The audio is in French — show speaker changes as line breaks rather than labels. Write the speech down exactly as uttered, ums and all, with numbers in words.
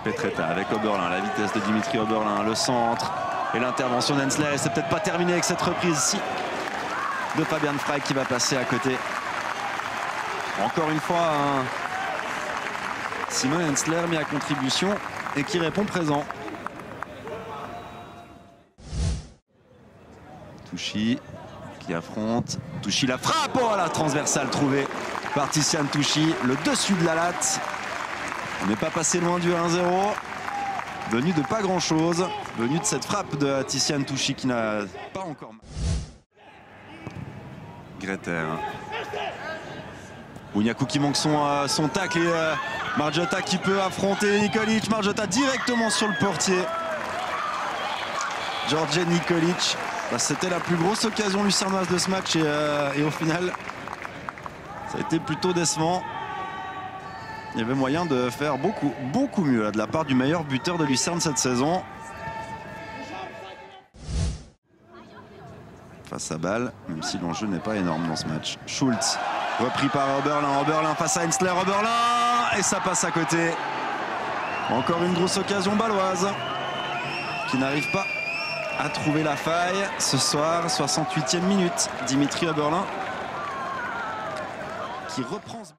Petretta avec Oberlin, la vitesse de Dimitri Oberlin, le centre et l'intervention d'Hensler. Et c'est peut-être pas terminé avec cette reprise-ci de Fabian Frey qui va passer à côté. Encore une fois, un Simon Hensler mis à contribution et qui répond présent. Touchy qui affronte. Touchy la frappe. Oh, la transversale trouvée par Tiziane Touchy. Le dessus de la latte. On n'est pas passé loin du un zéro. Venu de pas grand-chose. Venu de cette frappe de Tiziane Touchy qui n'a pas encore... Greter. Bouniakou qui manque son, euh, son tacle et euh, Margiotta qui peut affronter Nikolic. Margiotta directement sur le portier. George Nikolic. Bah, c'était la plus grosse occasion lucernoise de ce match et, euh, et au final, ça a été plutôt décevant. Il y avait moyen de faire beaucoup, beaucoup mieux là, de la part du meilleur buteur de Lucerne cette saison. Face à balle, même si l'enjeu n'est pas énorme dans ce match. Schultz, repris par Oberlin. Oberlin face à Hensler. Oberlin, et ça passe à côté. Encore une grosse occasion baloise qui n'arrive pas à trouver la faille ce soir. soixante-huitième minute. Dimitri Oberlin qui reprend...